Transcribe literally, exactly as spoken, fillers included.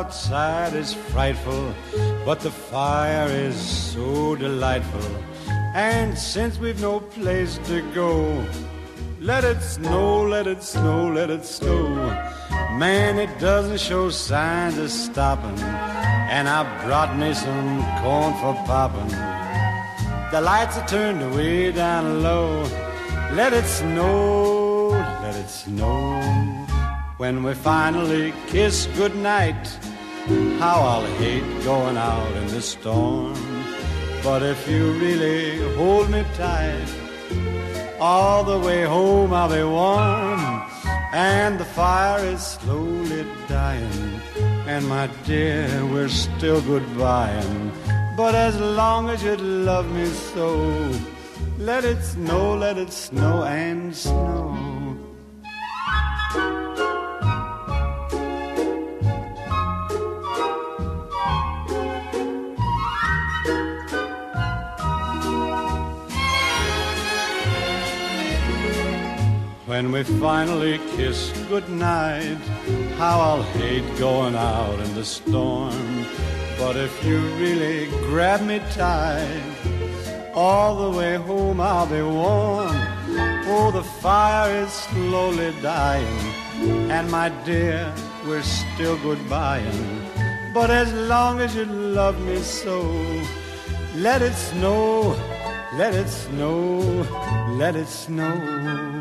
outside is frightful, but the fire is so delightful. And since we've no place to go, let it snow, let it snow, let it snow. Man, it doesn't show signs of stopping, and I brought me some corn for popping. The lights are turned way down low. Let it snow, let it snow. When we finally kiss goodnight, how I'll hate going out in the storm. But if you really hold me tight, all the way home I'll be warm. And the fire is slowly dying, and my dear, we're still goodbying. But as long as you love me so, let it snow, let it snow and snow. When we finally kiss goodnight, how I'll hate going out in the storm. But if you really grab me tight, all the way home I'll be warm. Oh, the fire is slowly dying, and my dear, we're still goodbying. But as long as you love me so, let it snow, let it snow, let it snow.